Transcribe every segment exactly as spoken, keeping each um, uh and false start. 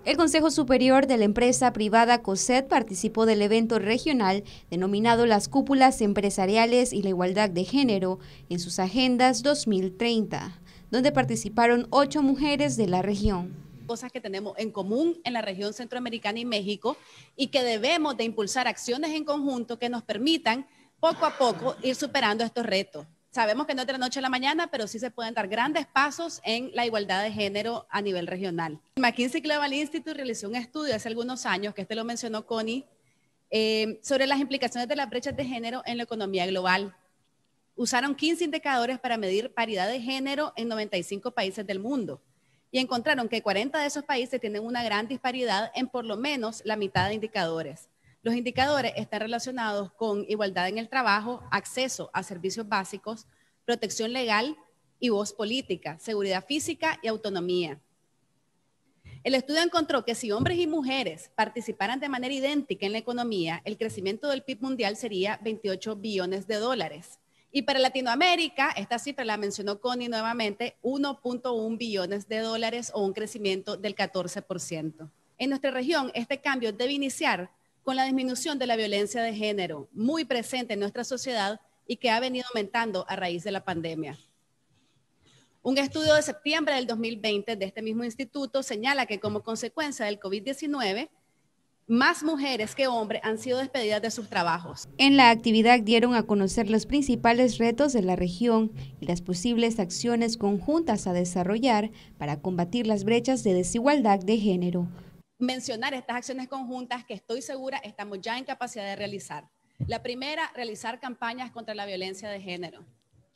El Consejo Superior de la empresa privada COSET participó del evento regional denominado Las Cúpulas Empresariales y la Igualdad de Género en sus agendas dos mil treinta, donde participaron ocho mujeres de la región. Cosas que tenemos en común en la región centroamericana y México y que debemos de impulsar acciones en conjunto que nos permitan poco a poco ir superando estos retos. Sabemos que no es de la noche a la mañana, pero sí se pueden dar grandes pasos en la igualdad de género a nivel regional. McKinsey Global Institute realizó un estudio hace algunos años, que este lo mencionó Connie, eh, sobre las implicaciones de las brechas de género en la economía global. Usaron quince indicadores para medir paridad de género en noventa y cinco países del mundo y encontraron que cuarenta de esos países tienen una gran disparidad en por lo menos la mitad de indicadores. Los indicadores están relacionados con igualdad en el trabajo, acceso a servicios básicos, protección legal y voz política, seguridad física y autonomía. El estudio encontró que si hombres y mujeres participaran de manera idéntica en la economía, el crecimiento del P I B mundial sería veintiocho billones de dólares. Y para Latinoamérica, esta cifra la mencionó Connie nuevamente, uno punto uno billones de dólares o un crecimiento del catorce por ciento. En nuestra región, este cambio debe iniciar con la disminución de la violencia de género, muy presente en nuestra sociedad y que ha venido aumentando a raíz de la pandemia. Un estudio de septiembre del dos mil veinte de este mismo instituto señala que como consecuencia del COVID diecinueve, más mujeres que hombres han sido despedidas de sus trabajos. En la actividad dieron a conocer los principales retos de la región y las posibles acciones conjuntas a desarrollar para combatir las brechas de desigualdad de género. Mencionar estas acciones conjuntas que estoy segura estamos ya en capacidad de realizar. La primera, realizar campañas contra la violencia de género.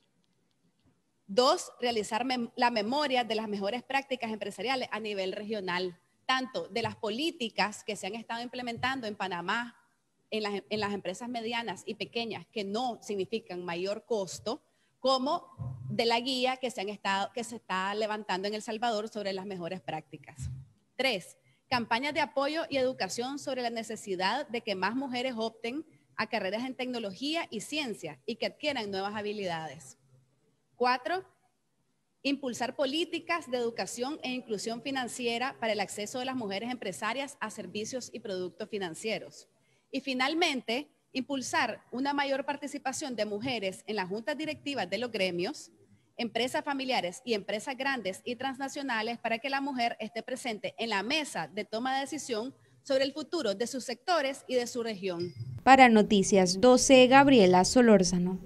Dos, realizar mem- la memoria de las mejores prácticas empresariales a nivel regional, tanto de las políticas que se han estado implementando en Panamá, en las, en las empresas medianas y pequeñas que no significan mayor costo, como de la guía que se, han estado, que se está levantando en El Salvador sobre las mejores prácticas. Tres, campañas de apoyo y educación sobre la necesidad de que más mujeres opten a carreras en tecnología y ciencia y que adquieran nuevas habilidades. Cuatro, impulsar políticas de educación e inclusión financiera para el acceso de las mujeres empresarias a servicios y productos financieros. Y finalmente, impulsar una mayor participación de mujeres en las juntas directivas de los gremios, empresas familiares y empresas grandes y transnacionales para que la mujer esté presente en la mesa de toma de decisión sobre el futuro de sus sectores y de su región. Para Noticias doce, Gabriela Solórzano.